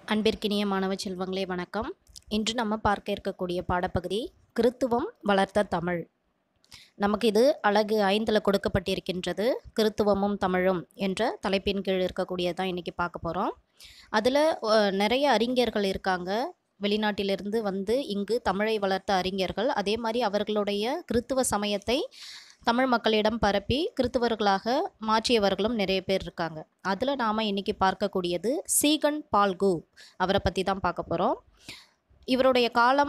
அன்பிற்கினிய மாணவ செல்வங்களே வணக்கம். இன்று நம்ம பார்க்க இருக்கக்கூடிய பாடப்பகுதி கிறித்துவம் வளர்த்த தமிழ். நமக்கு இது அலகு 5ல் கொடுக்கப்பட்டிருக்கின்றது. கிறித்துவமும் தமிழும் என்ற தலைப்பின் கீழ் இருக்கக்கூடியதான் இன்றைக்கி பார்க்க போகிறோம். அதில் நிறைய அறிஞர்கள் இருக்காங்க. வெளிநாட்டிலிருந்து வந்து இங்கு தமிழை வளர்த்த அறிஞர்கள். அதே மாதிரி அவர்களுடைய கிறித்துவ சமயத்தை தமிழ் மக்களிடம் பரப்பி கிறித்துவர்களாக மாற்றியவர்களும் நிறைய பேர் இருக்காங்க. அதில் நாம் இன்றைக்கி பார்க்கக்கூடியது சீகன் பால்கு. அவரை பற்றி தான் பார்க்க போகிறோம். இவருடைய காலம்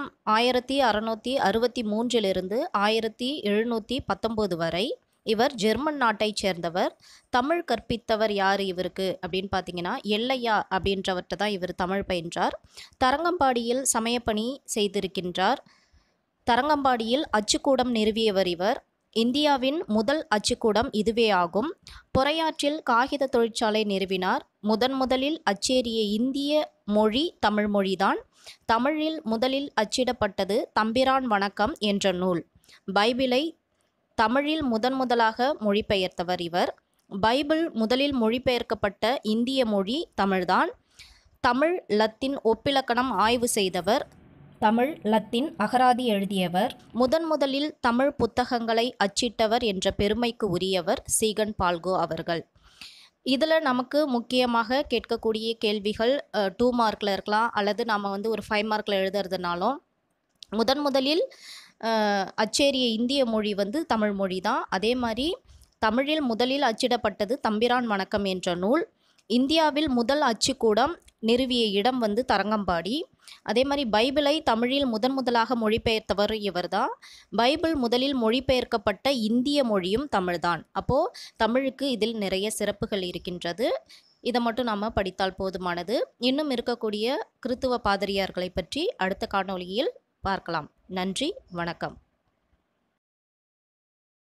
1663 1719 வரை. இவர் ஜெர்மன் நாட்டை சேர்ந்தவர். தமிழ் கற்பித்தவர் யார் இவருக்கு அப்படின்னு பார்த்தீங்கன்னா எல்லையா அப்படின்றவர்கிட்ட தான் இவர் தமிழ் பயின்றார். தரங்கம்பாடியில் சமயப்பணி செய்திருக்கின்றார். தரங்கம்பாடியில் அச்சுக்கூடம் நிறுவியவர் இவர். இந்தியாவின் முதல் அச்சுக்கூடம் இதுவே ஆகும். பொறையாற்றில் காகித தொழிற்சாலை நிறுவினார். முதலில் அச்சேறிய இந்திய மொழி தமிழ் மொழிதான். தமிழில் முதலில் அச்சிடப்பட்டது தம்பிரான் வணக்கம் என்ற நூல். பைபிளை தமிழில் முதலாக மொழிபெயர்த்தவர் இவர். பைபிள் முதலில் மொழிபெயர்க்கப்பட்ட இந்திய மொழி தமிழ்தான். தமிழ் லத்தீன் ஒப்பிலக்கணம் ஆய்வு செய்தவர். தமிழ் லத்தீன் அகராதி எழுதியவர். முதலில் தமிழ் புத்தகங்களை அச்சிட்டவர் என்ற பெருமைக்கு உரியவர் சீகன் பால்கு அவர்கள். இதில் நமக்கு முக்கியமாக கேட்கக்கூடிய கேள்விகள் 2 மார்க்கில் இருக்கலாம், அல்லது நாம் ஒரு 5 மார்க்கில் எழுதுறதுனாலும் முதலில் அச்சேறிய இந்திய மொழி தமிழ் மொழி தான். அதே மாதிரி தமிழில் முதலில் அச்சிடப்பட்டது தம்பிரான் வணக்கம் என்ற நூல். இந்தியாவில் முதல் அச்சுக்கூடம் நிறுவிய இடம் தரங்கம்பாடி. அதே மாதிரி பைபிளை தமிழில் முதலாக மொழிபெயர்த்தவர் இவர் தான். பைபிள் முதலில் மொழிபெயர்க்கப்பட்ட இந்திய மொழியும் தமிழ்தான். அப்போது தமிழுக்கு இதில் நிறைய சிறப்புகள் இருக்கின்றது. இதை மட்டும் நாம் படித்தால் போதுமானது. இன்னும் இருக்கக்கூடிய கிறித்துவ பாதிரியார்களை பற்றி அடுத்த காணொளியில் பார்க்கலாம். நன்றி, வணக்கம்.